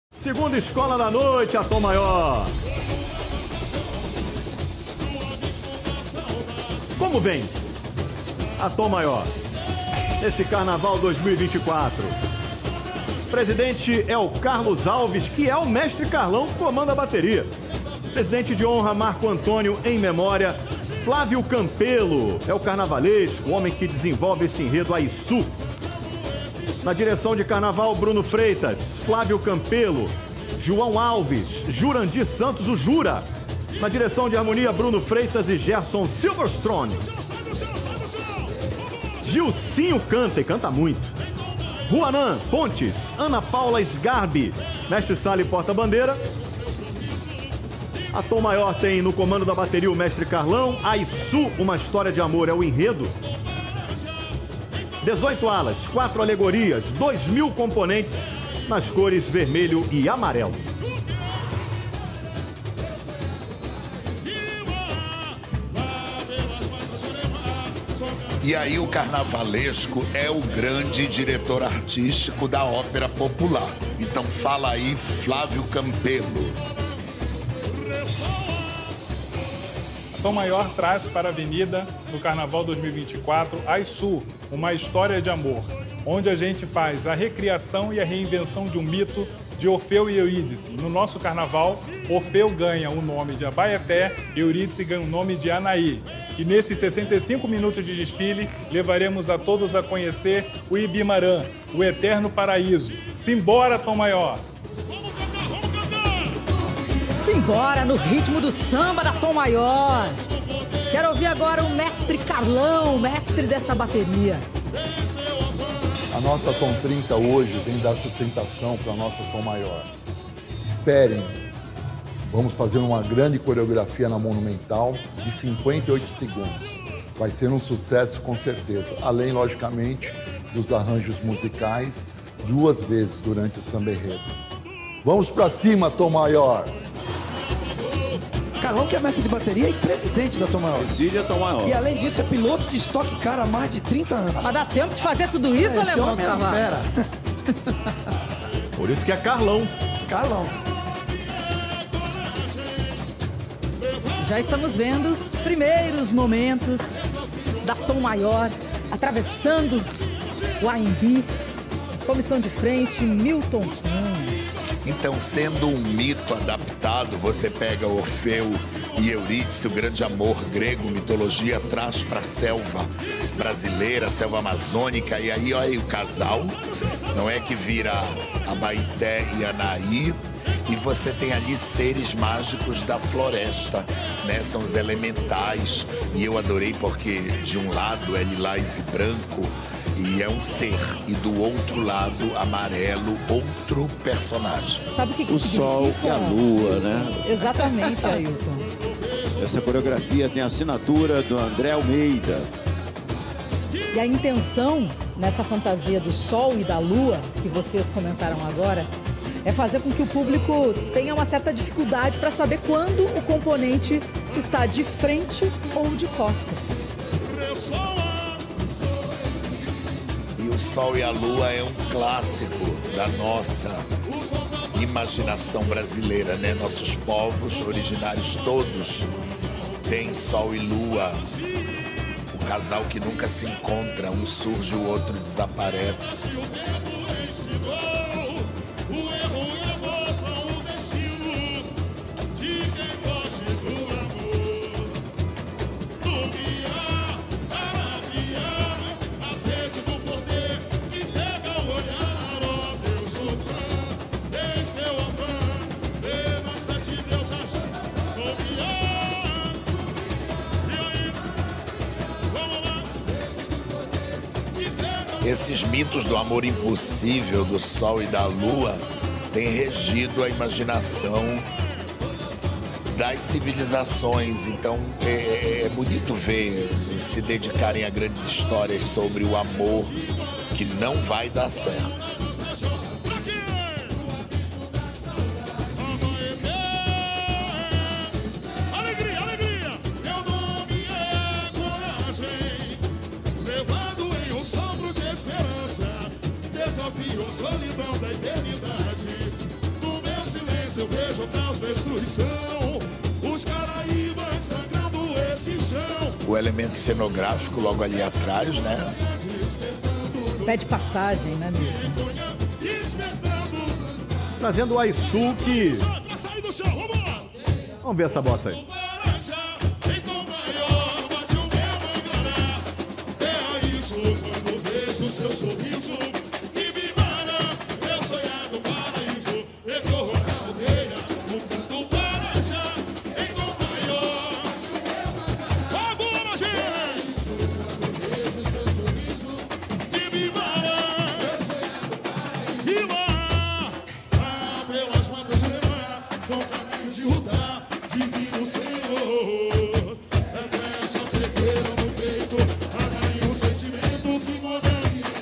Segunda escola da noite, a Tom Maior. Como vem a Tom Maior nesse Carnaval 2024? O presidente é o Carlos Alves, que é o mestre Carlão, que comanda a bateria. Presidente de honra Marco Antônio, em memória. Flávio Campelo é o carnavalesco, o homem que desenvolve esse enredo Aiçu. Na direção de carnaval, Bruno Freitas, Flávio Campelo, João Alves, Jurandir Santos, o Jura. Na direção de harmonia, Bruno Freitas e Gerson Silverstone. Gilcinho canta e canta muito. Juanã Pontes, Ana Paula Sgarbi, mestre Sala e porta-bandeira. A Tom Maior tem no comando da bateria o mestre Carlão. Aiçu, uma história de amor, é o enredo. 18 alas, 4 alegorias, 2.000 componentes nas cores vermelho e amarelo. E aí o carnavalesco é o grande diretor artístico da ópera popular. Então fala aí, Flávio Campelo. A Tom Maior traz para a Avenida, no Carnaval 2024, Aiçu, uma história de amor, onde a gente faz a recriação e a reinvenção de um mito de Orfeu e Eurídice. No nosso carnaval, Orfeu ganha o nome de Abaeté, Eurídice ganha o nome de Anaí. E nesses 65 minutos de desfile, levaremos a todos a conhecer o Ibimarã, o eterno paraíso. Simbora, Tom Maior! Simbora no ritmo do samba da Tom Maior. Quero ouvir agora o mestre Carlão, mestre dessa bateria. A nossa Tom 30 hoje vem dar sustentação para a nossa Tom Maior. Esperem, vamos fazer uma grande coreografia na Monumental de 58 segundos. Vai ser um sucesso com certeza, além, logicamente, dos arranjos musicais 2 vezes durante o samba enredo. Vamos para cima, Tom Maior! Carlão, que é mestre de bateria e presidente da Tom Maior. Preside a Tom Maior. E além disso, é piloto de Stock Car há mais de 30 anos. Mas dá tempo de fazer tudo isso, esse alemão? homem é uma fera. Por isso que é Carlão. Carlão. Já estamos vendo os primeiros momentos da Tom Maior, atravessando o AMB. Comissão de frente, Milton Cunha. Então, sendo um mito adaptado, você pega Orfeu e Eurídice, o grande amor grego, mitologia, traz para a selva brasileira, a selva amazônica, e aí olha o casal, não é que vira Abaeté e Anaí, e você tem ali seres mágicos da floresta, né? São os elementais, e eu adorei porque de um lado é lilás e branco, e é um ser, e do outro lado, amarelo, outro personagem. Sabe o que O sol e a lua, né? Exatamente, Ailton. Essa coreografia tem a assinatura do André Almeida. E a intenção nessa fantasia do sol e da lua, que vocês comentaram agora, é fazer com que o público tenha uma certa dificuldade para saber quando o componente está de frente ou de costas. O Sol e a Lua é um clássico da nossa imaginação brasileira, né? Nossos povos originários todos têm Sol e Lua. O casal que nunca se encontra, um surge, o outro desaparece. Esses mitos do amor impossível, do sol e da lua, têm regido a imaginação das civilizações. Então é bonito ver se dedicarem a grandes histórias sobre o amor que não vai dar certo. Solidão da eternidade, do eu vejo caos, destruição. Os Caraíbas sangrando esse chão. O elemento cenográfico logo ali atrás, né? Pé de passagem, né, Milton? Trazendo o Aisu que... Vamos ver essa bossa aí. Seu sorriso e me mara, eu sonhar no paraíso, recorro à aldeia, no canto Parajá, em Tom Maior. Agora, gente! Seu sorriso e me mara, eu sonhar no paraíso. E lá, pelas matas de mar, são caminhos de Judá, divino Senhor. É festa certeira no peito, atrair um sentimento que manda.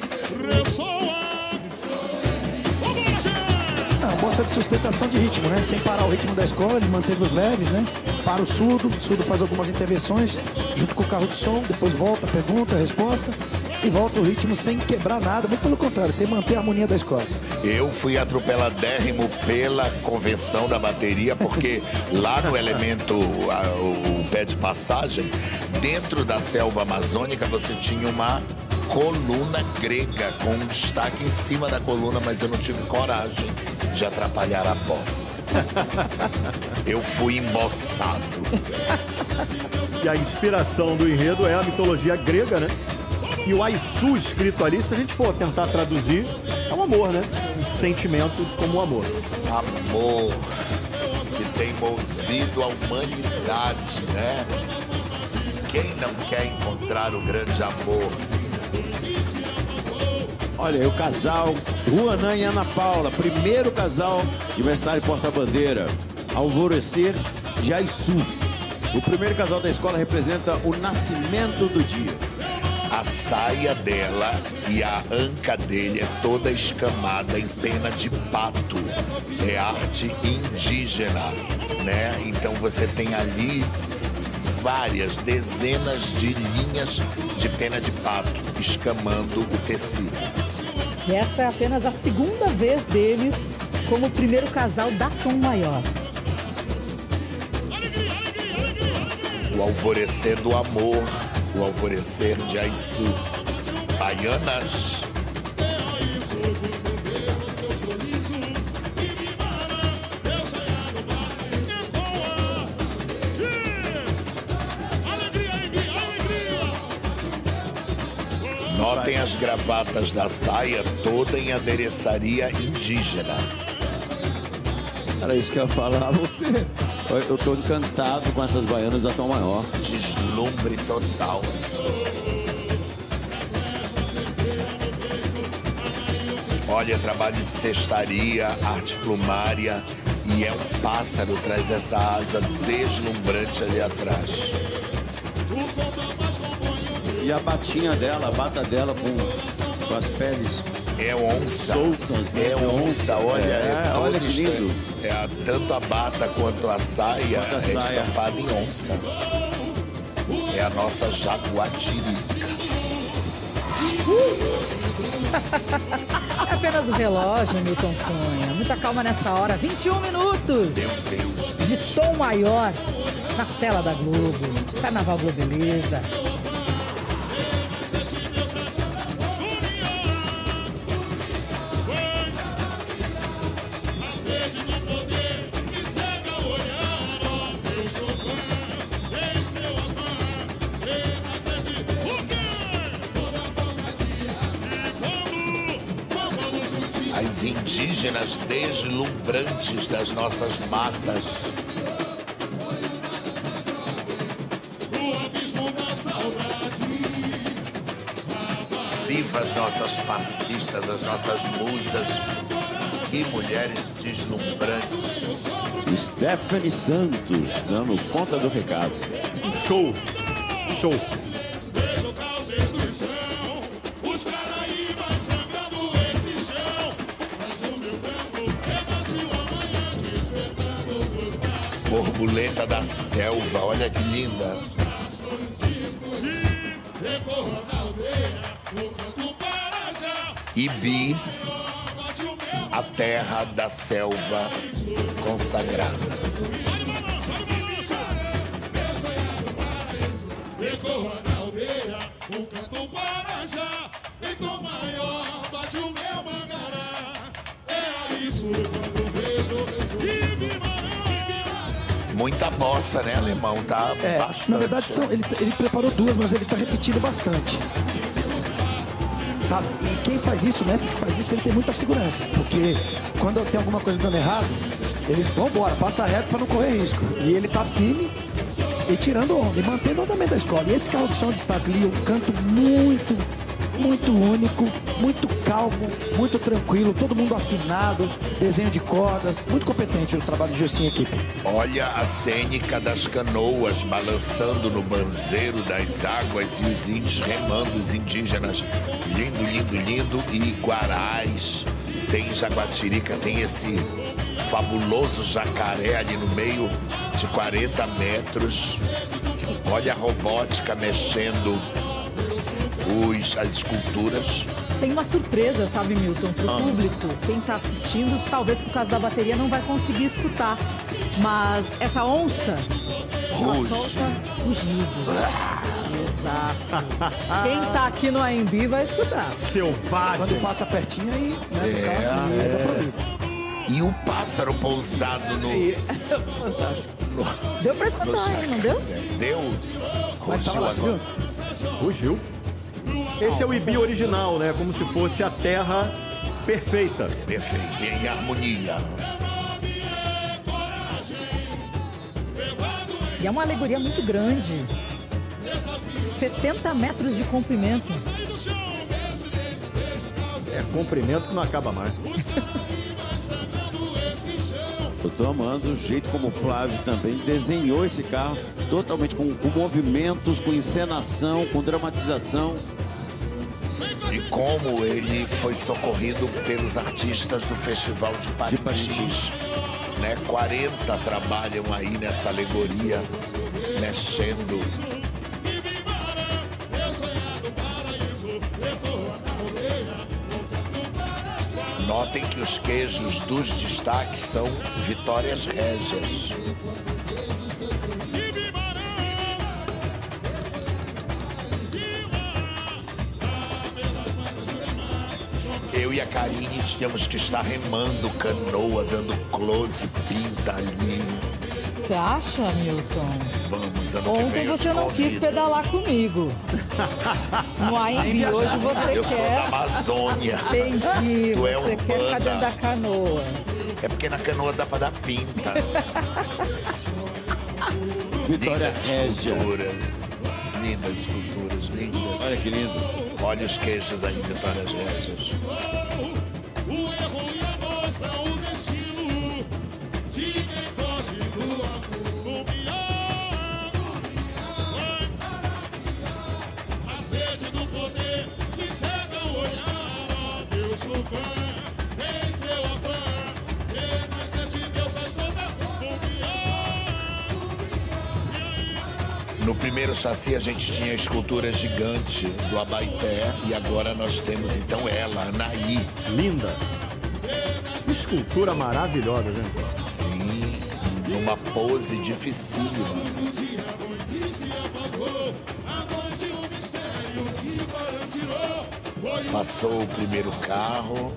Bossa de sustentação de ritmo, né? Sem parar o ritmo da escola, ele manteve os leves, né? Para o surdo faz algumas intervenções junto com o carro de som, depois volta, pergunta, resposta e volta o ritmo sem quebrar nada, muito pelo contrário, sem manter a harmonia da escola. Eu fui atropeladérrimo pela convenção da bateria, porque lá no elemento, o pé de passagem, dentro da selva amazônica, você tinha uma coluna grega com um destaque em cima da coluna, mas eu não tive coragem de atrapalhar a bossa. Eu fui emboçado. E a inspiração do enredo é a mitologia grega, né? E o Aisu escrito ali, se a gente for tentar traduzir, é um amor, né? Um sentimento como o amor. Amor que tem movido a humanidade, né? Quem não quer encontrar o grande amor? Olha, o casal Ruanã e Ana Paula, primeiro casal universitário porta-bandeira, Alvorecer de Aisu. O primeiro casal da escola representa o nascimento do dia. A saia dela e a anca dele é toda escamada em pena de pato. É arte indígena, né? Então você tem ali várias dezenas de linhas de pena de pato escamando o tecido. E essa é apenas a segunda vez deles como o primeiro casal da Tom Maior. O alvorecer do amor, o alvorecer de Aisu. Baianas. Notem as gravatas da saia toda em adereçaria indígena. Era isso que eu ia falar. Eu tô encantado com essas baianas da Tom Maior. Deslumbre total. Olha, trabalho de cestaria, arte plumária, e é um pássaro, traz essa asa deslumbrante ali atrás. E a batinha dela, a bata dela com as peles é onça, soltas, né? É onça, olha, olha que lindo. Tanto a bata quanto a saia é estampada em onça. É a nossa jaguatirica. É apenas o relógio, Milton Cunha. Muita calma nessa hora. 21 minutos. Meu Deus. De Tom Maior na tela da Globo. Carnaval Globeleza. As indígenas deslumbrantes das nossas matas. Viva as nossas fascistas, as nossas musas. Que mulheres deslumbrantes. Stephanie Santos dando conta do recado. Show! Show! Borboleta da selva, olha que linda. Ibi, a terra da selva consagrada. Ecoa na aldeia, um canto para já. Em tom maior, bate o meu mangará. É isso quando vejo Muita bossa, né, alemão? Tá bastante. Na verdade, ele preparou duas, mas ele tá repetindo bastante. Tá, e quem faz isso, o mestre que faz isso, ele tem muita segurança. Porque quando tem alguma coisa dando errado, eles vão embora, passa reto para não correr risco. E ele tá firme e tirando onda, e mantendo o andamento da escola. E esse carro de som destaca ali, um canto muito único, muito calmo, muito tranquilo, todo mundo afinado, desenho de cordas, muito competente o trabalho de Gilcinho e equipe. Olha a cênica das canoas balançando no banzeiro das águas e os índios remando, os indígenas. Lindo, lindo, lindo. E Guarás, tem Jaguatirica, tem esse fabuloso jacaré ali no meio de 40 metros. Olha a robótica mexendo as esculturas. Tem uma surpresa, sabe, Milton, pro público. Quem tá assistindo, talvez por causa da bateria, não vai conseguir escutar. Mas essa onça, ela solta rugido. Exato. Quem tá aqui no AMB vai escutar. Selvagem. Quando passa pertinho aí, né, E o pássaro pousado no... Fantástico. Deu pra escutar, hein, não deu? Deu. Mas tava lá, você viu? Rugiu. Esse é o Ibi original, né? Como se fosse a terra perfeita. Perfeito, em harmonia. E é uma alegoria muito grande. 70 metros de comprimento. É comprimento que não acaba mais. Eu tô amando o jeito como o Flávio também desenhou esse carro, totalmente com movimentos, com encenação, com dramatização. E como ele foi socorrido pelos artistas do Festival de Patins. Né? 40 trabalham aí nessa alegoria, mexendo. Notem que os queijos dos destaques são Vitórias Régias. Eu e a Karine tínhamos que estar remando canoa, dando close, pinta ali. Você acha, Milton? Vamos, ano que Ontem vem eu você te não quis convido. pedalar comigo. No AMB hoje você Eu sou da quer. Amazônia. Entendi. Tu é Você quer ficar urbana. dentro da canoa. É porque na canoa dá pra dar pinta. Vitória Lindas Régia. esculturas. Lindas esculturas, lindas. Olha que lindo. Olha os queijos aí, Vitórias Régias. o erro e a dor são o destino de quem foge do amor. A sede do poder que cega o olhar. Deus no pão, em seu afã. Renascente Deus faz toda No primeiro chassi a gente tinha a escultura gigante do Abaeté e agora nós temos então ela, Anaí. Linda. Escultura maravilhosa, gente. Sim, numa pose dificílima. Passou o primeiro carro.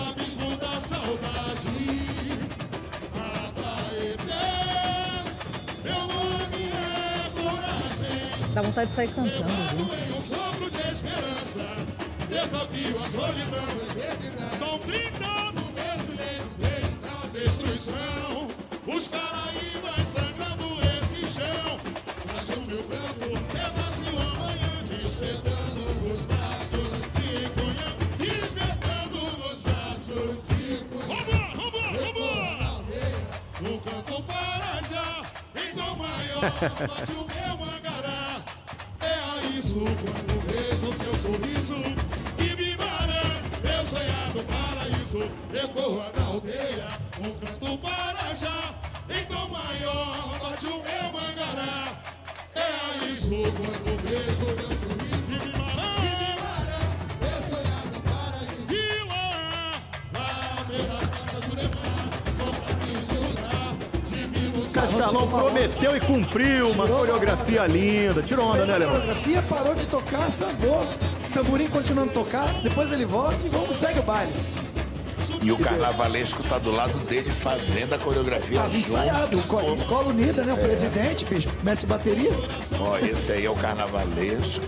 Dá vontade de sair cantando, gente. um sopro de esperança. Desafio a solidão. Dão 30 anos nesse silêncio da destruição. Os Caraíbas sangrando esse chão. Mas o meu pranto renasce o amanhã. Despertando nos braços de Cunhã. Despertando nos braços de Cunhã. Vambora! Um canto para já. Então maior, bate o meu mangará. Isso quando vejo seu sorriso e me mara, meu sonhado paraíso ecoa na aldeia, um canto para já, então maior bate o meu mangará. É isso quando vejo seu sorriso e me mara, meu sonhado paraíso e lá, lá pela Castelão prometeu e cumpriu uma coreografia linda. Tirou onda, né, Alemão? Coreografia, parou de tocar, sambou. Tamborim continuando a tocar, depois ele volta e segue o baile. E o carnavalesco tá do lado dele fazendo a coreografia. Tava ensaiado, escola unida, né? O presidente, bicho, mestre bateria. Ó, esse aí é o carnavalesco.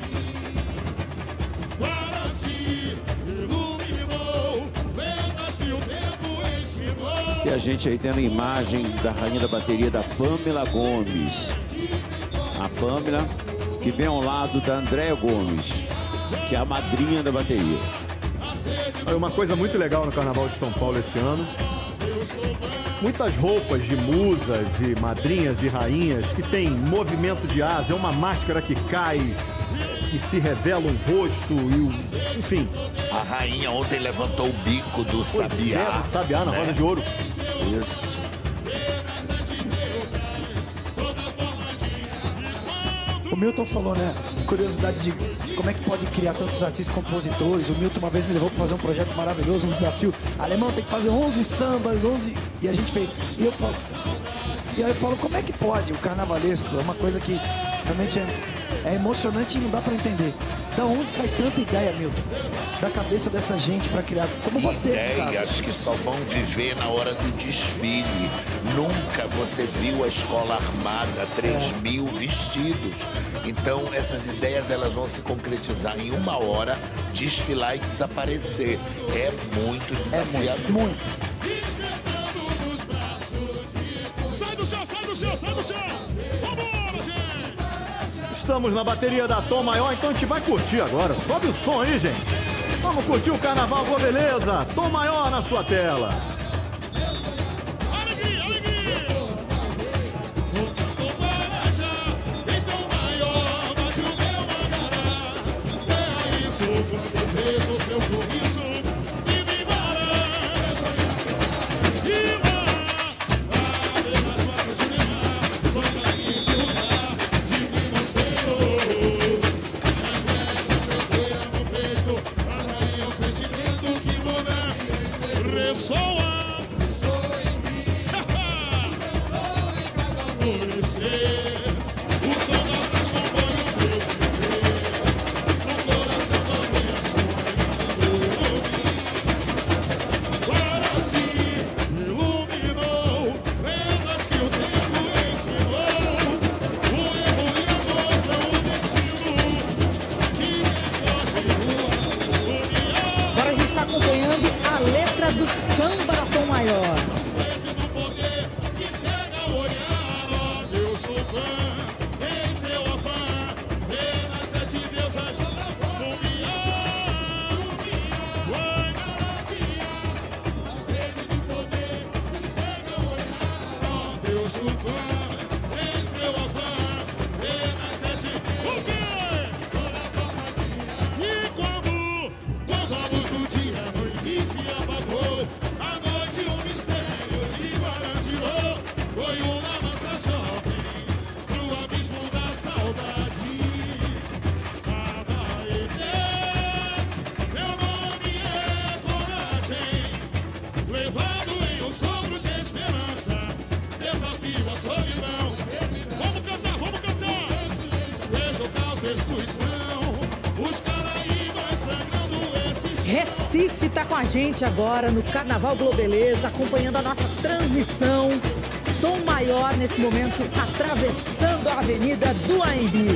E a gente aí tendo a imagem da rainha da bateria, da Pamela Gomes. A Pamela, que vem ao lado da Andréa Gomes, que é a madrinha da bateria. Uma coisa muito legal no Carnaval de São Paulo esse ano. Muitas roupas de musas e madrinhas e rainhas que tem movimento de asa, é uma máscara que cai e se revela um rosto e enfim. A rainha ontem levantou o bico do sabiá. É, do sabiá na roda de ouro. Isso. O Milton falou, né? Curiosidade de como é que pode criar tantos artistas e compositores. O Milton uma vez me levou para fazer um projeto maravilhoso, um desafio. Alemão tem que fazer 11 sambas, 11... E a gente fez. E aí eu falo, como é que pode? O carnavalesco é uma coisa que realmente é emocionante e não dá para entender. Da onde sai tanta ideia, Milton? Da cabeça dessa gente para criar, como você. Ideias que só vão viver na hora do desfile. Nunca você viu a escola armada, 3.000 vestidos. Então essas ideias elas vão se concretizar em uma hora, desfilar e desaparecer. É muito desafiador. É muito. Sai do chão, sai do chão, sai do chão! Vambora, gente! Estamos na bateria da Tom Maior, então a gente vai curtir agora. Sobe o som aí, gente. Vamos curtir o Carnaval, boa beleza? Tom Maior na sua tela. Alegria, alegria! No canto Marajá, então maior, bate o meu mandará. É isso, quando vejo o seu sorriso, e me embora. E vai, abre as portas de mar, só pra mim de lugar, divino Senhor. Na no peito, arranha o sentimento que mora, ressoa. Agora a gente está acompanhando a letra do samba da Tom Maior. Quando a luz do dia no início se apagou, a noite um mistério de guarantirou. Foi uma massa jovem pro abismo da saudade. Abaeté, meu nome é coragem, levado em um sopro de esperança, desafio a solidão. Vamos cantar, vamos cantar. Veja o caos, destruição, os caraíbas sangrando esses. Recife tá com a gente agora no Carnaval Globeleza, acompanhando a nossa transmissão. Tom Maior, nesse momento, atravessando a Avenida do AMB.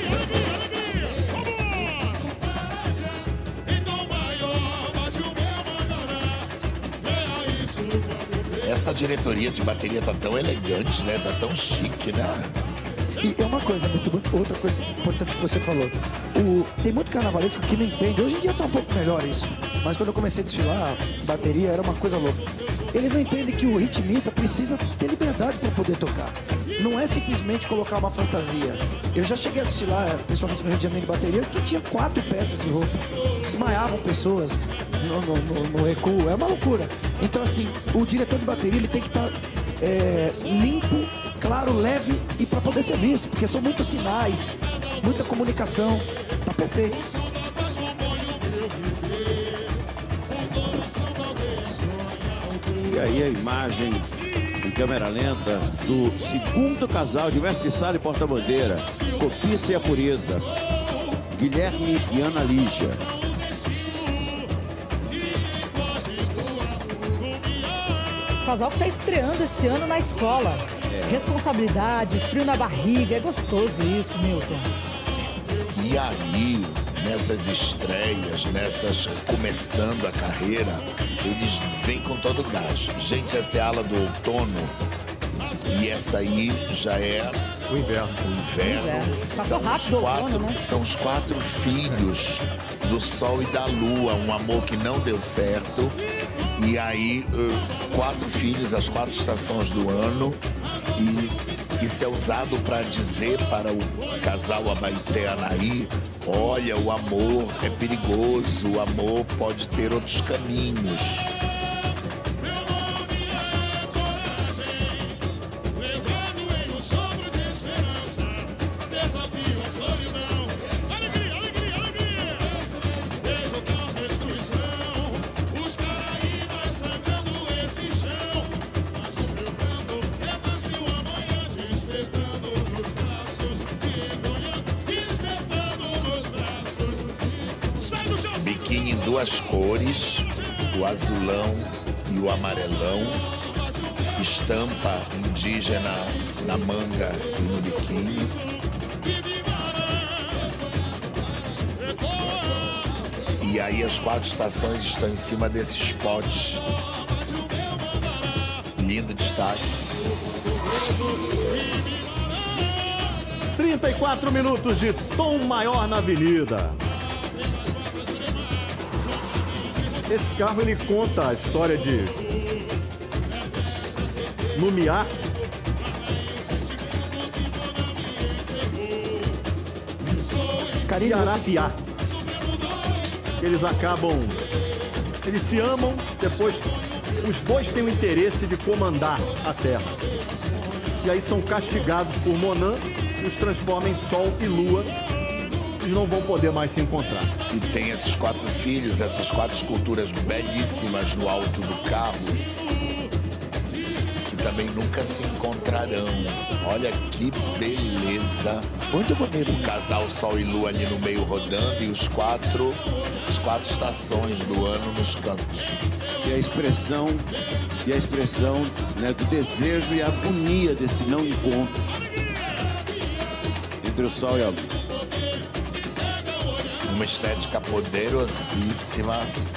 Essa diretoria de bateria tá tão elegante, né? Tá tão chique, né? E é uma coisa outra coisa importante que você falou. Tem muito carnavalesco que não entende. Hoje em dia tá um pouco melhor isso. Mas quando eu comecei a desfilar, bateria era uma coisa louca. Eles não entendem que o ritmista precisa ter liberdade para poder tocar. Não é simplesmente colocar uma fantasia. Eu já cheguei a desfilar, principalmente no Rio de Janeiro, de baterias que tinha 4 peças de roupa. Desmaiavam pessoas no recuo. É uma loucura. Então, assim, o diretor de bateria ele tem que estar limpo, claro, leve e para poder ser visto, porque são muitos sinais, muita comunicação. Tá perfeito. E aí a imagem do câmera lenta do segundo casal de mestre sala e porta-bandeira, Cobiça e a Pureza, Guilherme e Ana Lígia. O casal que está estreando esse ano na escola. Responsabilidade, frio na barriga, é gostoso isso, Milton. E aí, nessas estreias, começando a carreira, eles vêm com todo o gás. Gente, essa é a ala do outono e essa aí já é O inverno. o inverno. Passou rápido o outono, né? São os 4 filhos do Sol e da Lua, um amor que não deu certo. E aí, 4 filhos, as 4 estações do ano. E isso é usado para dizer para o casal Abaeté Anaí: olha, o amor é perigoso, o amor pode ter outros caminhos. Biquíni em 2 cores, o azulão e o amarelão, estampa indígena na manga e no biquíni. E aí as 4 estações estão em cima desses potes. Lindo destaque. 34 minutos de tom maior na avenida. Esse carro, ele conta a história de Lumiar, e Arapiá. Eles se amam, depois os dois têm o interesse de comandar a Terra. E aí são castigados por Monan e os transforma em Sol e Lua. Eles não vão poder mais se encontrar. E tem esses 4 filhos, essas 4 esculturas belíssimas no alto do carro, que também nunca se encontrarão. Olha que beleza. Muito bonito. O casal Sol e Lua ali no meio rodando e as 4 estações do ano nos cantos. E a expressão, né, do desejo e a agonia desse não encontro entre o Sol e a Lua. Uma estética poderosíssima.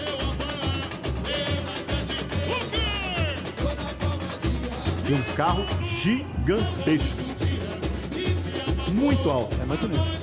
E um carro gigantesco. Muito alto. É muito lindo.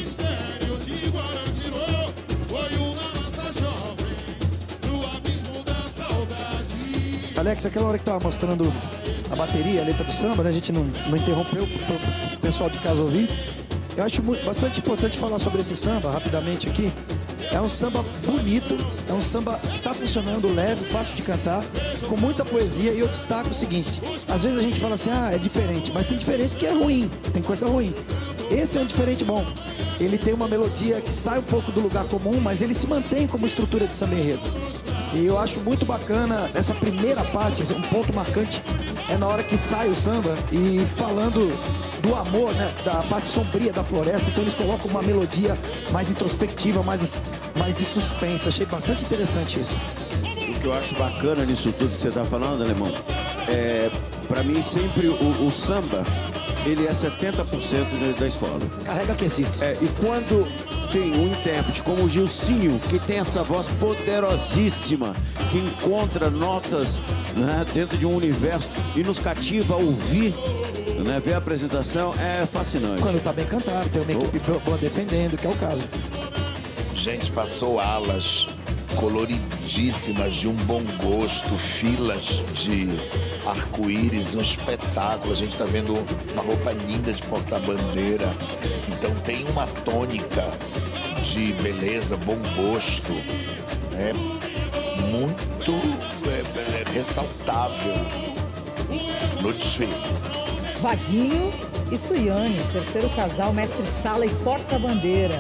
Alex, aquela hora que tava mostrando a bateria, a letra do samba, né? A gente não interrompeu pro pessoal de casa ouvir. Eu acho bastante importante falar sobre esse samba, rapidamente aqui. É um samba bonito, é um samba que está funcionando leve, fácil de cantar, com muita poesia. E eu destaco o seguinte: às vezes a gente fala assim, é diferente, mas tem diferente que é ruim, tem coisa ruim. Esse é um diferente bom. Ele tem uma melodia que sai um pouco do lugar comum, mas ele se mantém como estrutura de samba enredo. E eu acho muito bacana essa primeira parte, um ponto marcante é na hora que sai o samba e falando do amor, né, da parte sombria da floresta. Então eles colocam uma melodia mais introspectiva, mais de suspense. Achei bastante interessante isso. O que eu acho bacana nisso tudo que você está falando, Alemão, para mim sempre o samba, ele é 70% da escola. Carrega quesitos. E quando tem um intérprete como o Gilcinho, que tem essa voz poderosíssima, que encontra notas, né, dentro de um universo e nos cativa a ouvir, né, ver a apresentação, é fascinante. Quando tá bem cantado, tem uma equipe boa defendendo, que é o caso. Gente, passou alas coloridíssimas de um bom gosto, filas de arco-íris, um espetáculo. A gente tá vendo uma roupa linda de porta-bandeira. Então tem uma tônica de beleza, bom gosto. É muito ressaltável no desfile. Vaguinho e Suiane, terceiro casal, mestre-sala e porta-bandeira.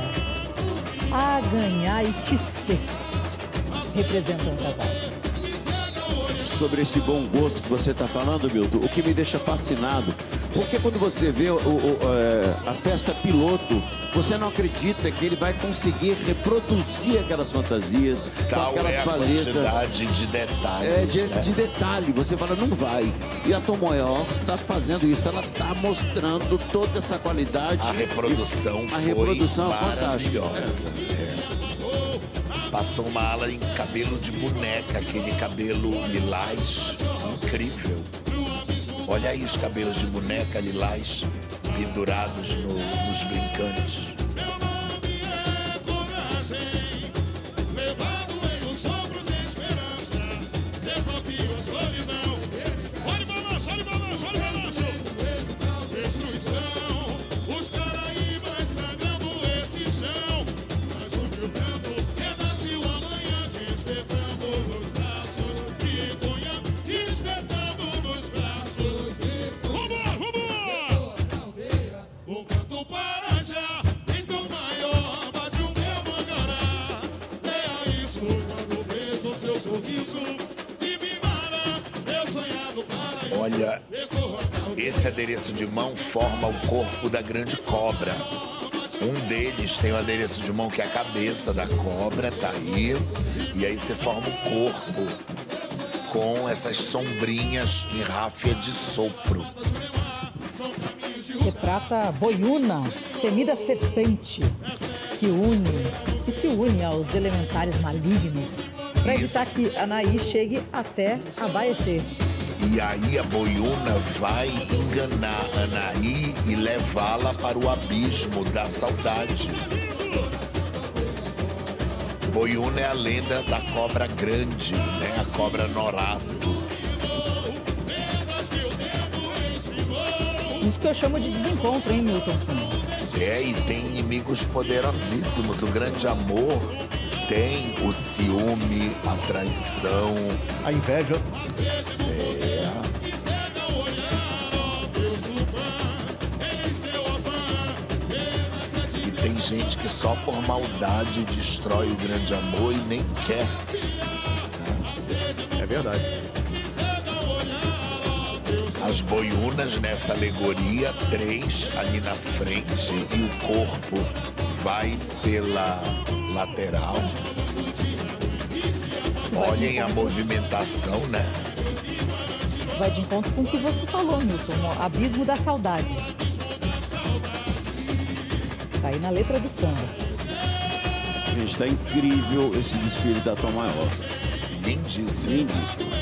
A ganhar e Tissê representam o casal. sobre esse bom gosto que você está falando, Milton, o que me deixa fascinado, porque quando você vê a festa piloto, você não acredita que ele vai conseguir reproduzir aquelas fantasias, com Tal aquelas é a paletas. quantidade de detalhes. De detalhe, você fala, não vai. E a Tom Maior está fazendo isso, ela está mostrando toda essa qualidade. A reprodução A reprodução foi é fantástica. maravilhosa. Passou uma ala em cabelo de boneca, aquele cabelo lilás, incrível. Olha aí os cabelos de boneca lilás pendurados nos brincantes. Olha, esse adereço de mão forma o corpo da grande cobra. Um deles tem o adereço de mão que é a cabeça da cobra, tá aí. E aí você forma o corpo com essas sombrinhas em ráfia de sopro. Retrata Boiúna, temida serpente, que se une aos elementares malignos para evitar que Anaí chegue até Abaeté. E aí a Boiúna vai enganar Anaí e levá-la para o abismo da saudade. Boiúna é a lenda da cobra grande, né? A cobra Norato. Isso que eu chamo de desencontro, hein, Milton? E tem inimigos poderosíssimos. O grande amor tem o ciúme, a traição, a inveja. E tem gente que só por maldade destrói o grande amor e nem quer. É verdade. As boiúnas nessa alegoria, 3 ali na frente e o corpo vai pela lateral. Olhem a movimentação, né? Vai de encontro com o que você falou, Milton, o abismo da saudade. Tá aí na letra do samba. Gente, tá incrível esse desfile da Tom Maior. Lindíssimo. Lindíssimo.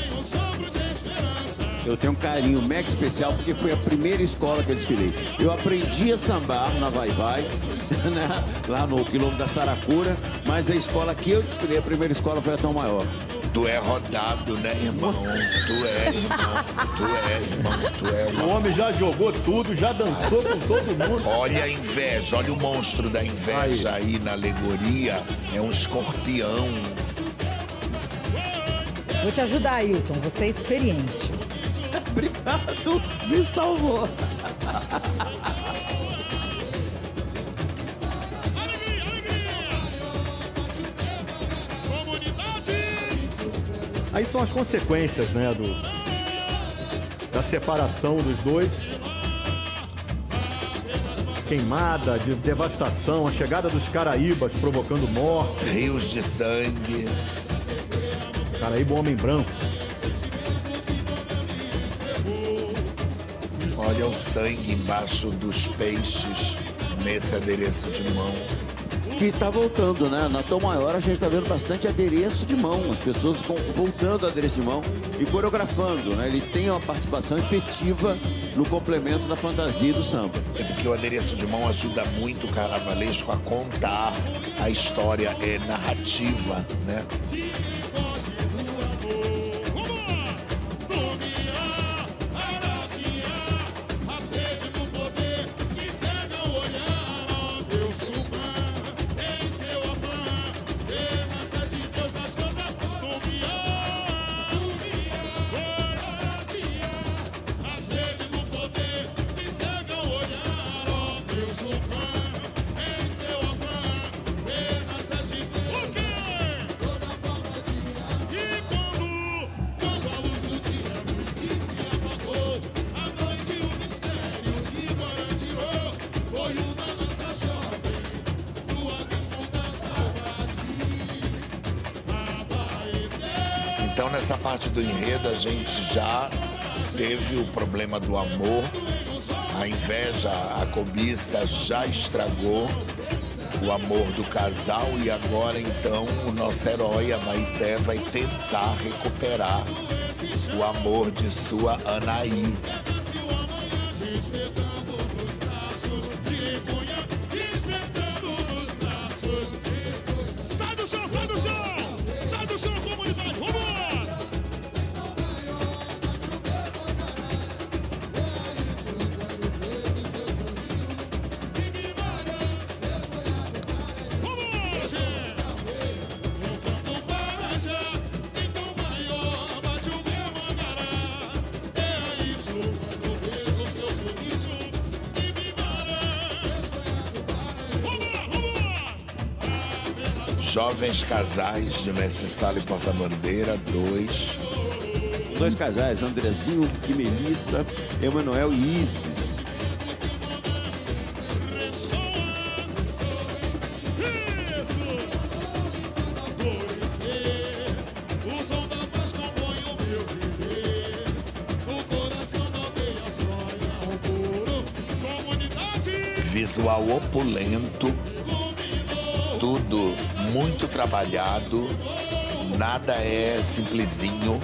Eu tenho um carinho mega especial porque foi a primeira escola que eu desfilei. Eu aprendi a sambar na Vai Vai, né? Lá no quilômetro da Saracura, mas a escola que eu desfilei, a primeira escola foi a Tom Maior. Tu é rodado, né, irmão? Tu é, irmão. Tu é, irmão. Tu é. O homem já jogou tudo, já dançou com todo mundo. Olha a inveja, olha o monstro da inveja aí na alegoria. É um escorpião. Vou te ajudar, Ailton, você é experiente. Obrigado, me salvou. Aí são as consequências, né, da separação dos dois. Queimada, de devastação, a chegada dos caraíbas provocando morte. Rios de sangue. Caraíba, homem branco. Olha o sangue embaixo dos peixes nesse adereço de mão. Que tá voltando, né? Na Tom Maior a gente tá vendo bastante adereço de mão. As pessoas voltando ao adereço de mão e coreografando, né? Ele tem uma participação efetiva no complemento da fantasia e do samba. É porque o adereço de mão ajuda muito o carnavalesco a contar a história, é narrativa, né? nessa parte do enredo, a gente já teve o problema do amor, a inveja, a cobiça já estragou o amor do casal e agora então o nosso herói, Abaeté, vai tentar recuperar o amor de sua Anaí. Sai do chão, sai do chão! Sai do chão, comunidade! Vamos! Jovens casais de Mestre Sala e Porta-Bandeira, 2. Dois casais, Andrezinho e Melissa, Emanuel e Isis. Visual opulento, tudo muito trabalhado, nada é simplesinho.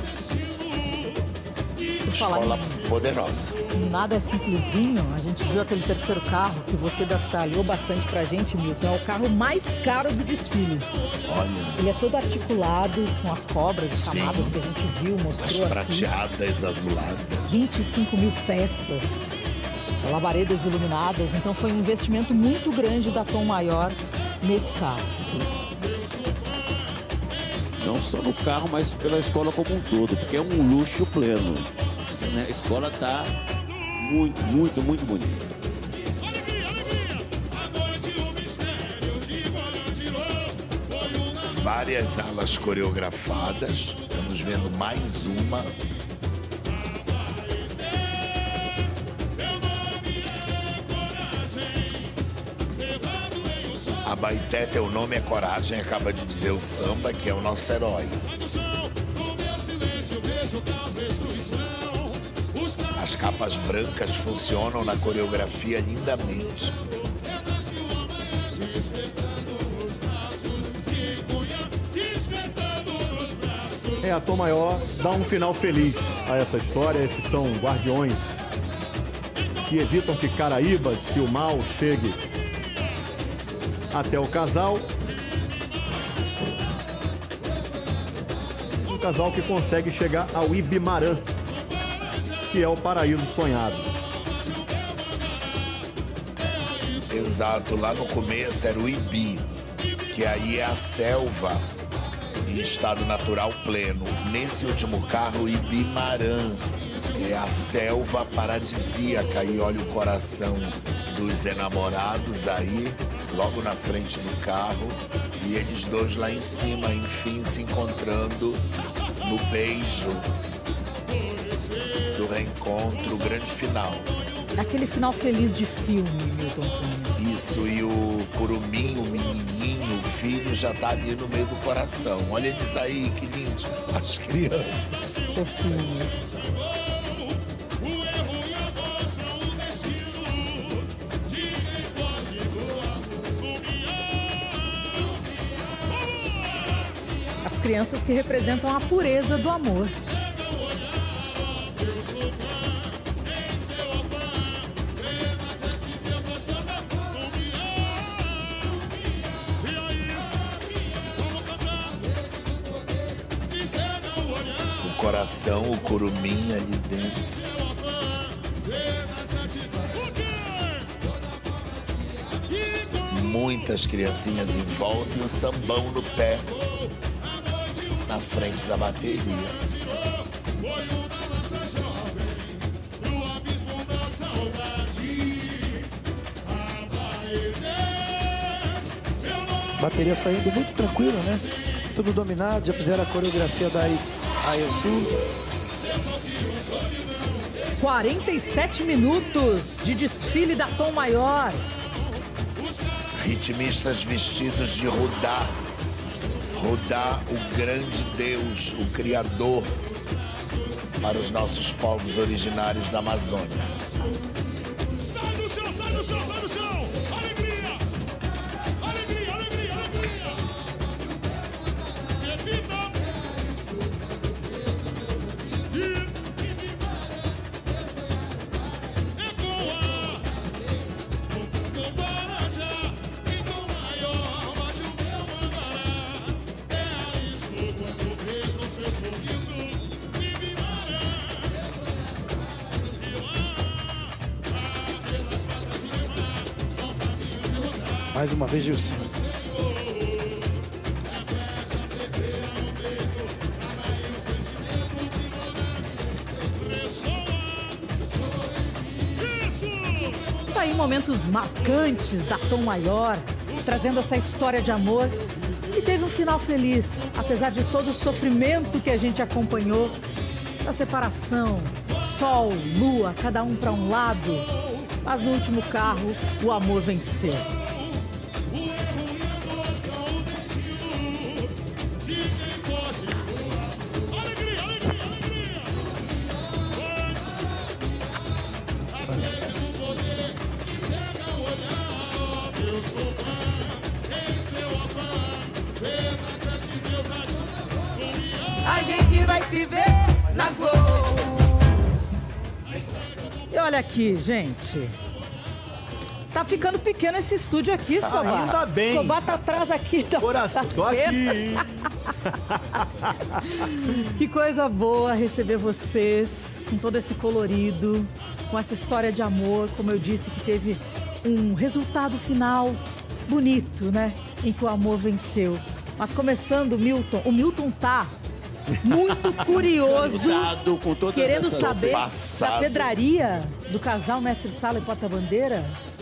Escola poderosa. Nada é simplesinho. A gente viu aquele terceiro carro que você detalhou bastante pra gente, Milton. É o carro mais caro do desfile. Olha. Ele é todo articulado com as cobras e camadas que a gente viu, mostrou as prateadas, aqui. azuladas. 25 mil peças, labaredas iluminadas. Então foi um investimento muito grande da Tom Maior nesse carro. Não só no carro, mas pela escola como um todo, porque é um luxo pleno. A escola está muito, muito, muito bonita. Várias alas coreografadas, estamos vendo mais uma. Abaeté, teu nome é coragem, acaba de dizer o samba, que é o nosso herói. As capas brancas funcionam na coreografia lindamente. A Tom Maior dá um final feliz a essa história. Esses são guardiões que evitam que Caraíbas, que o mal chegue até o casal. Um casal que consegue chegar ao Ibimarã, que é o paraíso sonhado. Exato, lá no começo era o Ibi, que aí é a selva em estado natural pleno. Nesse último carro, o Ibimarã é a selva paradisíaca. E olha o coração dos enamorados aí, logo na frente do carro, e eles dois lá em cima, enfim, se encontrando no beijo do reencontro, o grande final. Aquele final feliz de filme, Milton Cunha. Isso, e o Curumim, o menininho, o filho, já tá ali no meio do coração. Olha eles aí, que lindo, as crianças. Fofinhos. As crianças que representam a pureza do amor. Coração, o curumim ali dentro. Muitas criancinhas em volta e o sambão no pé, na frente da bateria. Bateria saindo muito tranquila, né? Tudo dominado, já fizeram a coreografia da Ayasu. 47 minutos de desfile da Tom Maior. Ritmistas vestidos de rudá. Rudá, o grande Deus, o Criador para os nossos povos originários da Amazônia. Sai do chão, sai do chão, sai do chão! Alegria! Alegria, alegria, alegria! Repita! Ecoa! Com Guarajá e com maior bate o meu mandará. É isso quando vejo o seu sorriso. Mais uma vez, Gilson. Tá aí momentos marcantes da Tom Maior, trazendo essa história de amor que teve um final feliz, apesar de todo o sofrimento que a gente acompanhou, da separação, sol, lua, cada um para um lado, mas no último carro o amor venceu. A gente vai se ver na Globo. E olha aqui, gente. Tá ficando pequeno esse estúdio aqui, Escobar. Ainda bem. Escobar tá atrás aqui Coração, das tô aqui, peças. hein? Que coisa boa receber vocês com todo esse colorido, com essa história de amor, como eu disse, que teve um resultado final bonito, né? Em que o amor venceu. Mas começando, o Milton tá muito curioso, Com todas querendo essas saber da passado. pedraria do casal Mestre Sala e Porta-Bandeira.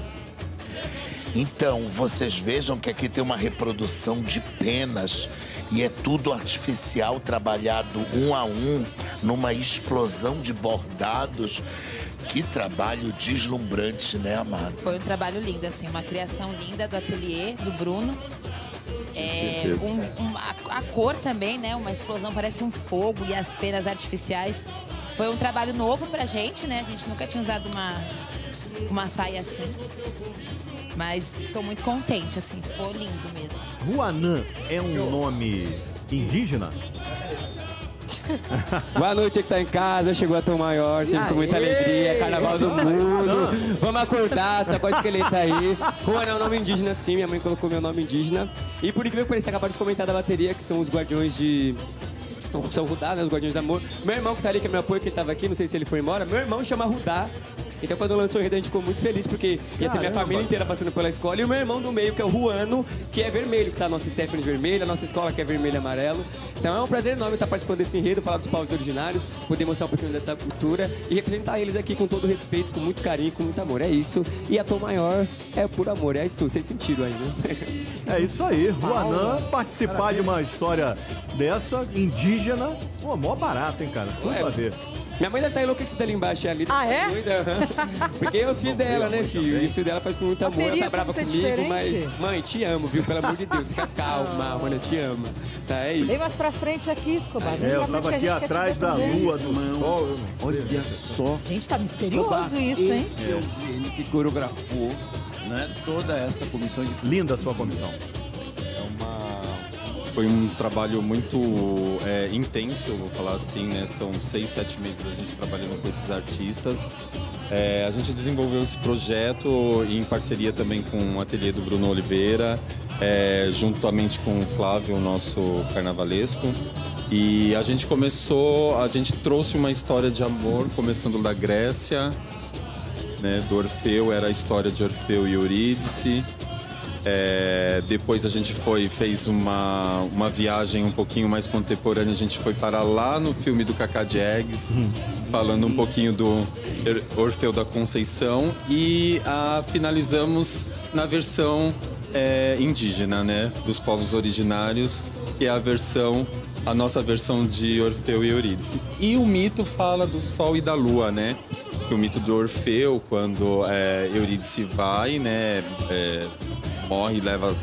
Então, vocês vejam que aqui tem uma reprodução de penas e é tudo artificial, trabalhado um a um, numa explosão de bordados. Que trabalho deslumbrante, né, amado? Foi um trabalho lindo, assim, uma criação linda do ateliê, do Bruno. A cor também, né? Uma explosão, parece um fogo e as penas artificiais. Foi um trabalho novo pra gente, né? A gente nunca tinha usado uma saia assim. Mas tô muito contente, assim, ficou lindo mesmo. Ruanã é um nome indígena? Boa noite, que tá em casa, chegou a Tom Maior, sempre com muita alegria, carnaval do mundo. Vamos acordar, sacode esqueleto aí. Ruanã é um nome indígena, sim, minha mãe colocou meu nome indígena. E por incrível que pareça, acabaram de comentar da bateria, que são os guardiões de... São Rudá, né, os guardiões do amor. Meu irmão que tá ali, que é meu apoio, que ele tava aqui, não sei se ele foi embora. Meu irmão chama Rudá. Então, quando lançou o enredo, a gente ficou muito feliz, porque ia ter minha família inteira passando pela escola. E o meu irmão do meio, que é o Ruano, que é vermelho, que tá a nossa Stephanie vermelha, a nossa escola, que é vermelho e amarelo. Então, é um prazer enorme estar participando desse enredo, falar dos povos originários, poder mostrar um pouquinho dessa cultura e representar eles aqui com todo respeito, com muito carinho, com muito amor. É isso. E a Tom Maior é por amor, é isso. Vocês sentiram aí, né? É isso aí. Ruanã participar de uma história dessa, indígena, pô, mó barato, hein, cara? Tudo a ver. Minha mãe deve estar enlouquecida ali embaixo, ali. Ah, é? Doida, Porque é o filho dela, né, filho? E o filho dela faz com muito amor. Ela tá brava comigo, diferente. mas... Mãe, te amo, viu? Pelo amor de Deus, fica calma, mano, eu te amo. Tá, é isso. Vem mais pra frente aqui, Escobar. Vem É, pra eu tava frente que aqui a gente quer te atrás ver da também. lua, do sol. eu não sei. Olha só. Gente, tá misterioso Escobar, isso, hein? Esse é o gênio que coreografou, né, toda essa comissão de... Linda a sua comissão. Foi um trabalho muito intenso, eu vou falar assim, né? São 6, 7 meses a gente trabalhando com esses artistas. A gente desenvolveu esse projeto em parceria também com o ateliê do Bruno Oliveira, juntamente com o Flávio, o nosso carnavalesco. E a gente trouxe uma história de amor, começando da Grécia, né? Do Orfeu, era a história de Orfeu e Eurídice. Depois a gente fez uma viagem um pouquinho mais contemporânea, a gente foi para lá no filme do Cacá Diegues, falando um pouquinho do Orfeu da Conceição e finalizamos na versão indígena, né, dos povos originários, que é a nossa versão de Orfeu e Eurídice. E o mito fala do Sol e da Lua, né? O mito do Orfeu, quando Eurídice vai, né, morre e leva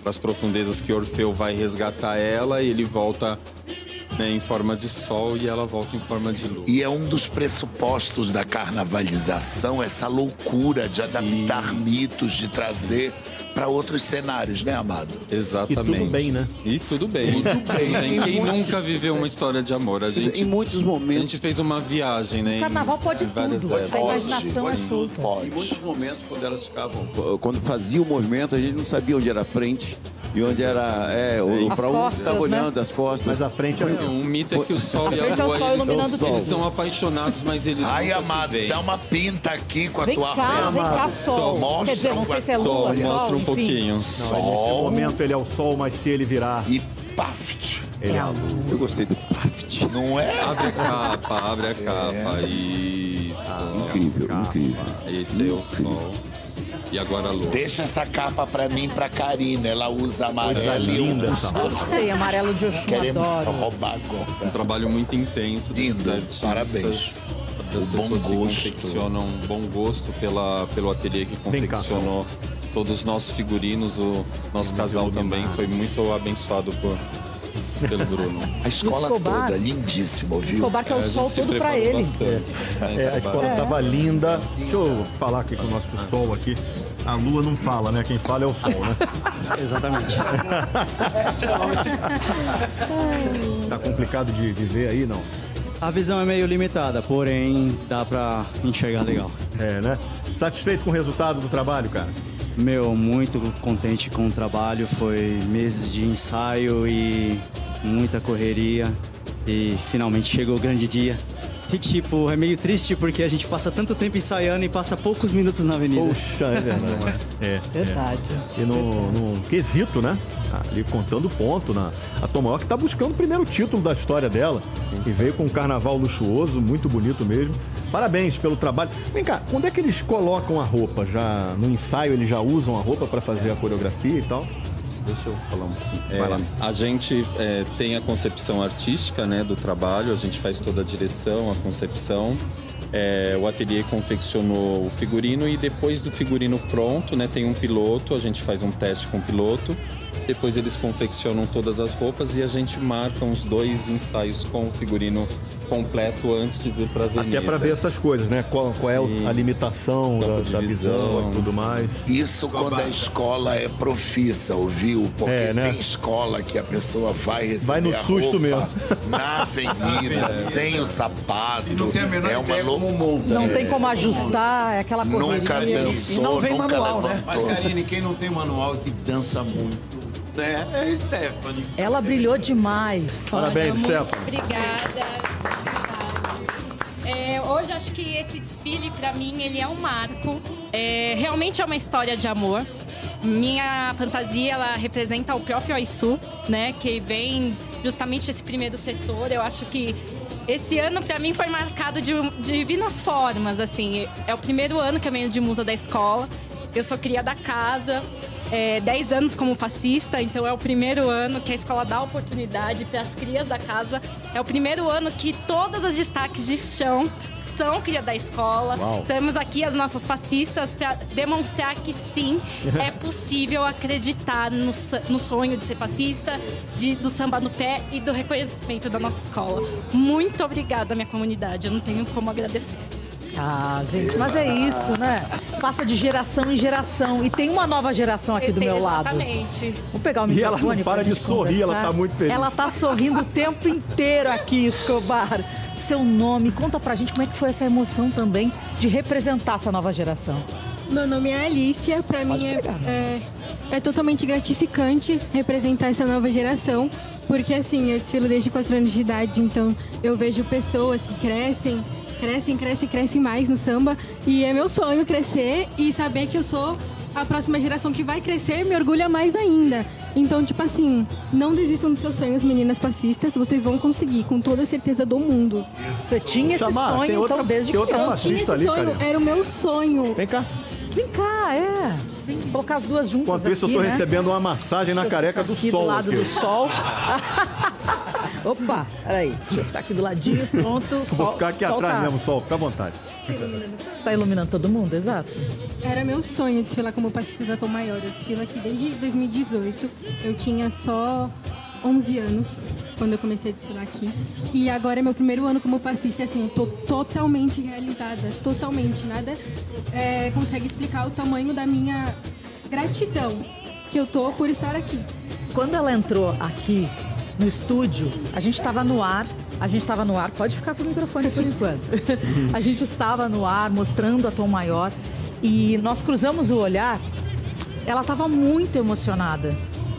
as profundezas que Orfeu vai resgatar ela e ele volta, né, em forma de sol e ela volta em forma de lua. E é um dos pressupostos da carnavalização, essa loucura de adaptar mitos, de trazer para outros cenários, né, Amado? Exatamente. E tudo bem, né? E tudo bem. Tudo bem. Quem nunca viveu uma história de amor? A gente, Em muitos momentos. A gente fez uma viagem, né? O carnaval pode várias tudo. épocas. A imaginação é solta. Em muitos momentos, quando elas ficavam, quando fazia o movimento, a gente não sabia onde era a frente e onde era para onde estava olhando, as costas. Mas a frente é Um mito é que o sol e a frente é o lua, sol iluminando tudo. eles são apaixonados, mas eles Ai, nunca se Amado, veem. dá uma pinta aqui com a Vem tua cá, vem cá, sol. Mostra Quer dizer, não sei se é lua, sol, Mostra um enfim. pouquinho. Nesse momento ele é o sol, mas se ele virar, E paft. ele é a lua. Eu gostei do Paft. Não é? Abre a capa. Isso. Incrível, incrível. Esse é o sol. E agora a lua. Deixa essa capa pra mim, pra Karina. Ela usa Coisa amarelo e linda eu essa roupa. Gostei, amarelo de Oxum, Queremos adoro. roubar agora. Um trabalho muito intenso desses Lindo, artistas, parabéns. das O bom pessoas que gosto. confeccionam bom gosto pelo ateliê que Vem cá, confeccionou todos os nossos figurinos. O nosso casal também foi muito abençoado pelo Bruno. A escola Escobar. toda, lindíssima, viu? Escobar que é o A gente sol se todo pra preparou ele. bastante, né, A escola tava linda. Deixa eu falar aqui com o nosso sol aqui. A lua não fala, né? Quem fala é o sol, né? Exatamente. Tá complicado de ver aí, não? A visão é meio limitada, porém dá pra enxergar legal. É, né? Satisfeito com o resultado do trabalho, cara? Meu, muito contente com o trabalho. Foi meses de ensaio e muita correria. E finalmente chegou o grande dia. E tipo, é meio triste porque a gente passa tanto tempo ensaiando e passa poucos minutos na avenida. Poxa, é verdade. Verdade. E no quesito, né? Ali contando ponto a Tom Maior, que tá buscando o primeiro título da história dela. E veio com um carnaval luxuoso, muito bonito mesmo. Parabéns pelo trabalho. Vem cá, quando é que eles colocam a roupa? Já no ensaio eles já usam a roupa para fazer a coreografia e tal? Deixa eu falar um pouquinho. Vai lá. A gente tem a concepção artística, né, do trabalho, a gente faz toda a direção, a concepção. O ateliê confeccionou o figurino e depois do figurino pronto, né, tem um piloto, a gente faz um teste com o piloto. Depois eles confeccionam todas as roupas e a gente marca uns 2 ensaios com o figurino completo antes de vir para a avenida. Até para ver essas coisas, né? Qual é a limitação da visão e tudo mais. Isso quando a escola é profissa, ouviu? Porque né? tem escola que a pessoa vai receber Vai no a susto roupa mesmo. na avenida, sem o sapato. E não tem a menor ideia como loucura. Não tem como ajustar, é aquela coisa. Nunca dançou, E não vem nunca manual, né? levantou. Mas, Karine, quem não tem manual e que dança muito, né? É Stephanie. Ela brilhou demais. Parabéns, Stephanie. Obrigada. Hoje acho que esse desfile, para mim, ele é um marco. Realmente é uma história de amor. Minha fantasia, ela representa o próprio Aisu, né? Que vem justamente desse primeiro setor. Eu acho que esse ano, para mim, foi marcado de divinas formas, assim. É o primeiro ano que eu venho de musa da escola. Eu sou cria da casa. 10 anos como passista, então é o primeiro ano que a escola dá oportunidade para as crias da casa. É o primeiro ano que todas as destaques de chão são cria da escola. Uau. Temos aqui as nossas passistas para demonstrar que sim, é possível acreditar no sonho de ser passista, do samba no pé e do reconhecimento da nossa escola. Muito obrigada, minha comunidade. Eu não tenho como agradecer. Ah, gente, mas é isso, né? Passa de geração em geração. E tem uma nova geração aqui do meu lado. Exatamente. Vou pegar o E ela microfone não para pra de gente sorrir, ela conversar. tá muito feliz. Ela tá sorrindo o tempo inteiro aqui, Escobar. Seu nome, conta pra gente como é que foi essa emoção também de representar essa nova geração. Meu nome é Alicia, pra mim é totalmente gratificante representar essa nova geração, porque assim, eu desfilo desde 4 anos de idade, então eu vejo pessoas que crescem mais no samba, e é meu sonho crescer e saber que eu sou a próxima geração que vai crescer, me orgulha mais ainda. Então, tipo assim, não desistam dos seus sonhos, meninas passistas, vocês vão conseguir, com toda a certeza do mundo. Você tinha esse sonho, então, desde tem outra criança. Eu tinha esse ali, sonho, Karine. era o meu sonho. Vem cá. Vem cá, Vem colocar as duas juntas Enquanto isso, eu aqui, tô né? recebendo uma massagem na Deixa eu careca ficar do aqui sol. do lado aqui. do sol. Opa, peraí. Deixa eu ficar aqui do ladinho, pronto. Vou ficar aqui atrás mesmo, Sol. Fica à vontade. Tá iluminando todo mundo, exato. Era meu sonho desfilar como passista da Tom Maior. Eu desfilo aqui desde 2018. Eu tinha só 11 anos quando eu comecei a desfilar aqui. E agora é meu primeiro ano como passista. Assim, eu tô totalmente realizada. Totalmente. Nada consegue explicar o tamanho da minha gratidão que eu tô por estar aqui. Quando ela entrou aqui no estúdio, a gente estava no ar. Pode ficar com o microfone por enquanto. A gente estava no ar mostrando a Tom Maior e nós cruzamos o olhar. Ela estava muito emocionada.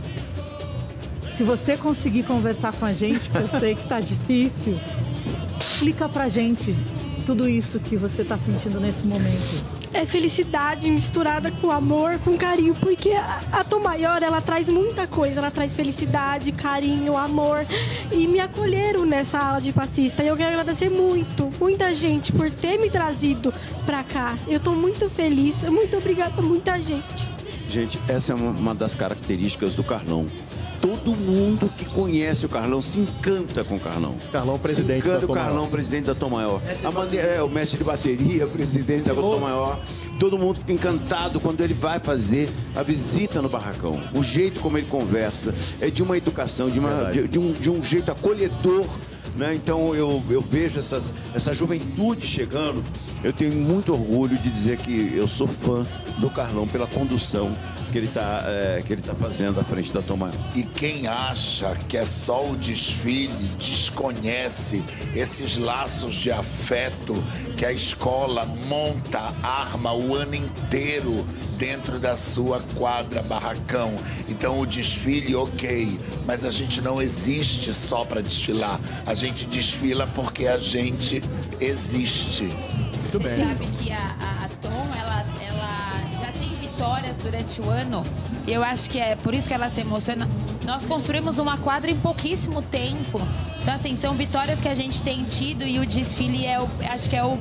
Se você conseguir conversar com a gente, que eu sei que tá difícil, explica pra gente tudo isso que você tá sentindo nesse momento. É felicidade misturada com amor, com carinho, porque a Tom Maior, ela traz muita coisa, ela traz felicidade, carinho, amor, e me acolheram nessa aula de passista, e eu quero agradecer muita gente por ter me trazido pra cá. Eu tô muito feliz, muito obrigada a muita gente. Gente, essa é uma das características do Carlão. Todo mundo que conhece o Carlão se encanta com o Carlão. Carlão, presidente se encanta da Tom o Carlão, Maior. presidente da Tom Maior. O mestre de bateria, presidente da Tom Maior. Todo mundo fica encantado quando ele vai fazer a visita no barracão. O jeito como ele conversa é de uma educação, de um jeito acolhedor. Né? Então eu vejo essa juventude chegando. Eu tenho muito orgulho de dizer que eu sou fã do Carlão pela condução que ele tá fazendo à frente da Tom Maior. E quem acha que é só o desfile desconhece esses laços de afeto que a escola monta, arma o ano inteiro dentro da sua quadra barracão. Então o desfile, ok, mas a gente não existe só para desfilar. A gente desfila porque a gente existe. Muito Você sabe que a Tom, ela já tem vitórias durante o ano. Eu acho que é por isso que ela se emociona. Nós construímos uma quadra em pouquíssimo tempo. Então, assim, são vitórias que a gente tem tido e o desfile acho que é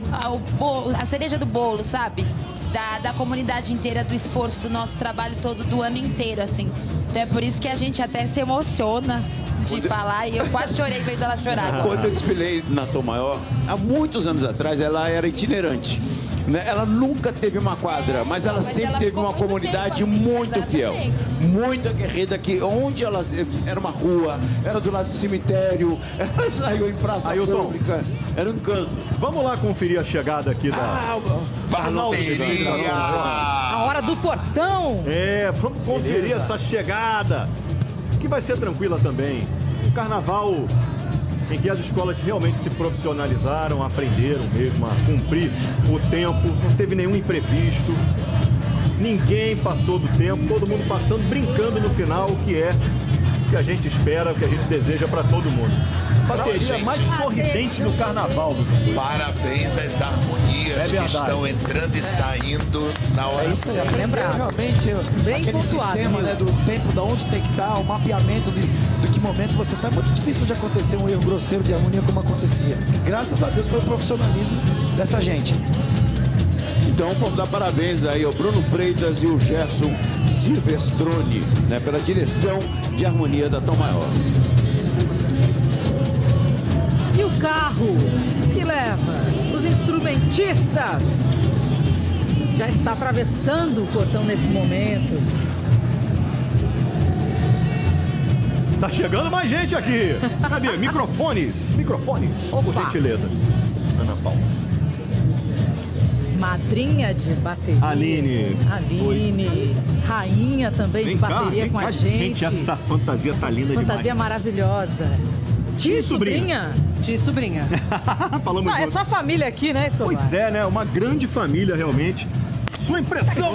a cereja do bolo, sabe? Da comunidade inteira, do esforço, do nosso trabalho todo, do ano inteiro, assim. Então é por isso que a gente até se emociona de falar, e eu quase chorei vendo ela chorar. Quando eu desfilei na Tom Maior, há muitos anos atrás, ela era itinerante. Né? Ela nunca teve uma quadra, mas ela sempre teve uma comunidade muito fiel, muito aguerrida, que onde ela era uma rua, era do lado do cemitério, ela saiu em praça pública, era um encanto. Vamos lá conferir a chegada aqui da Barloteria. A hora do portão. Vamos conferir essa chegada, que vai ser tranquila também. Um carnaval em que as escolas realmente se profissionalizaram, aprenderam mesmo a cumprir o tempo, não teve nenhum imprevisto, ninguém passou do tempo, todo mundo passando, brincando no final, o que é que a gente espera, o que a gente deseja para todo mundo. Bateria mais sorridente do carnaval. Parabéns às harmonias que estão entrando e saindo na hora certa. Realmente, aquele sistema, né, do tempo, da onde tem que estar, o mapeamento do que momento você está, é muito difícil de acontecer um erro grosseiro de harmonia como acontecia. Graças a Deus pelo profissionalismo dessa gente. Então, vamos dar parabéns aí ao Bruno Freitas e o Gerson Silvestroni, né, pela direção de harmonia da Tom Maior. E o carro que leva os instrumentistas já está atravessando o portão nesse momento. Tá chegando mais gente aqui. Cadê? Microfones, por gentileza. Ana Paula. Madrinha de bateria. Aline. Rainha também de bateria com a gente. Gente, essa fantasia tá linda demais. Fantasia maravilhosa. Tia e sobrinha. Tia e sobrinha. Falamos não, é só família aqui, né, Escobar? Pois é, né? Uma grande família, realmente. Sua impressão?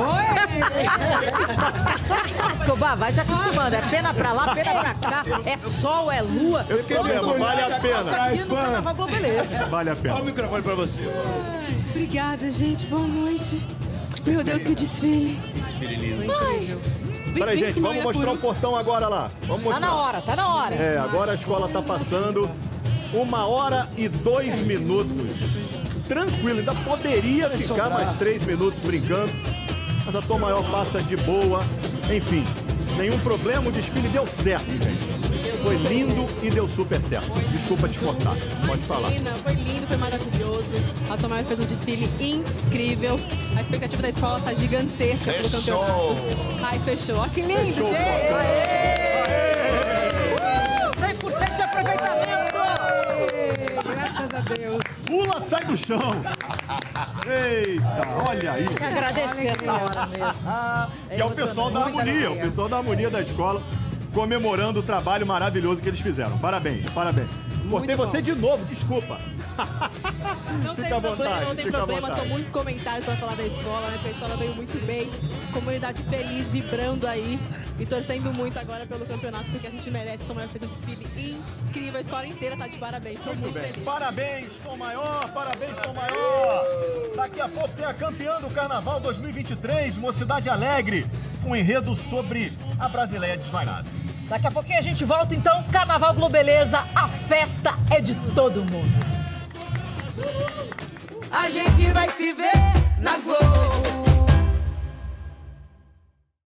Escobar, vai te acostumando. É pena pra lá, pena pra cá. É sol, é lua. Eu tenho mesmo, vale a pena. Vale a pena. Olha o microfone pra você. Obrigada, gente. Boa noite. Meu Deus, que desfile. Desfile lindo. Peraí, gente, vamos mostrar o portão agora lá. Vamos mostrar. Tá na hora. Agora a escola tá passando 1h e 2 minutos. Tranquilo, ainda poderia ficar mais 3 minutos brincando, mas a Tom Maior passa de boa. Enfim, nenhum problema, o desfile deu certo, gente. Foi lindo e deu super certo. Desculpa te cortar. Pode falar. Imagina, foi lindo, foi maravilhoso. A Tom Maior fez um desfile incrível. A expectativa da escola tá gigantesca pelo campeonato. Ai, fechou. Ó, que lindo, Fechou. gente! 100% de aproveitamento! Graças a Deus. Pula, sai do chão. Eita, olha aí. Tem que agradecer a senhora mesmo. Que é o pessoal da harmonia, o pessoal da harmonia da escola, comemorando o trabalho maravilhoso que eles fizeram. Parabéns, parabéns. Cortei você de novo, desculpa. Não tem Fica à problema, vontade, não tem fica à problema. vontade. São muitos comentários para falar da escola, né? Porque a escola veio muito bem. Comunidade feliz, vibrando aí. E torcendo muito agora pelo campeonato, porque a gente merece. Tom Maior fez um desfile incrível. A escola inteira tá de parabéns. Tô muito bem. feliz. Parabéns, Tom Maior, parabéns, Tom Maior. Daqui a pouco tem a campeã do Carnaval 2023, Mocidade Alegre, um enredo sobre a brasileira desvairada. Daqui a pouquinho a gente volta, então. Carnaval Globeleza, a festa é de todo mundo. A gente vai se ver